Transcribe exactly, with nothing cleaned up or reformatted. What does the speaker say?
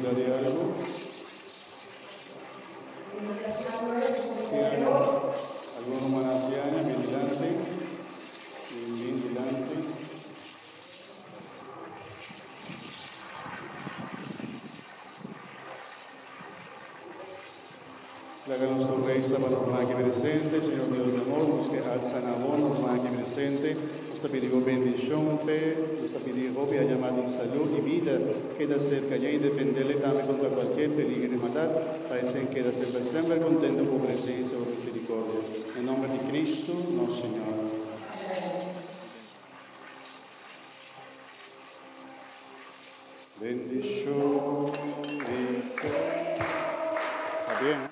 duda de algo? Tiano, alguno más anciano, bien delante, bien, bien delante. Háganos tu rey, sábado aquí presente, Señor Dios de amor, nos que alzan amor, aquí presente, nos pedimos bendición, nos pedimos a llamar salud y vida, queda cerca y defenderle también contra cualquier peligro y matar, parece que queda siempre, siempre contento por presencia o misericordia. En nombre de Cristo, nuestro Señor. Bendición, dice. Está bien.